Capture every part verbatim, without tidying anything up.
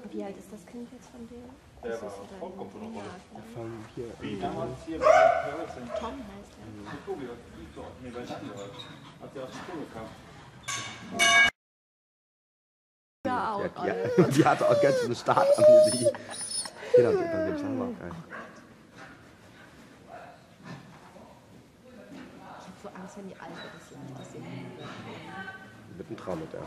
Wie alt ist das Kind jetzt von denen? Der war vollkommen von der Rolle. Der fangen hier Wie damals hier bei Parcours. Tom heißt er. Die Tobi hat die so, nee, weiß ich nicht, als er aus der Schule kam. Ja, auch. Ja, die, die hatte auch ganz einen Start an die. Genau, dann den Schlag auch geil. Ich hab so Angst, wenn die alt wird, das leicht das sehen. Mit einem Traum mit der.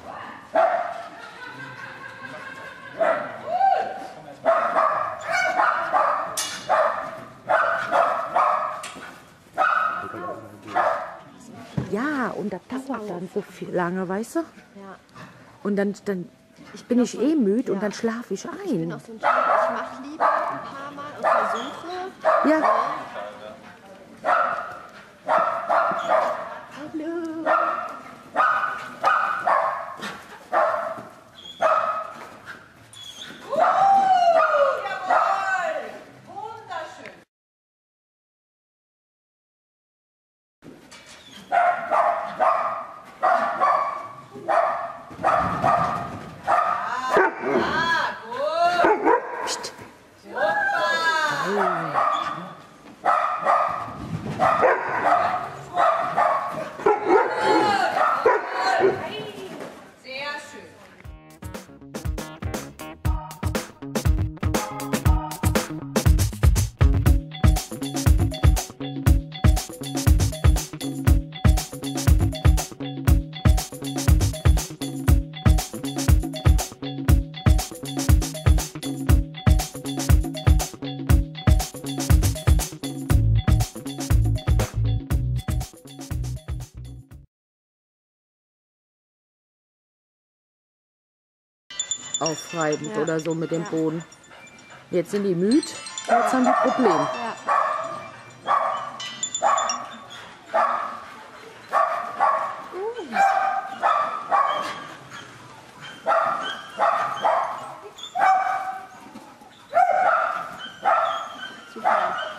Ja, und das dauert dann so viel lange, weißt du? Ja. Und dann, dann ich bin ich eh müde ja. und dann schlafe ich ein. Ich bin auch so ein Typ, ich mache lieber ein paar Mal und versuche. Ja. Hallo. Aufreibend Ja. oder so mit dem Ja. Boden. Jetzt sind die müde, jetzt haben die Probleme. Ja. Super.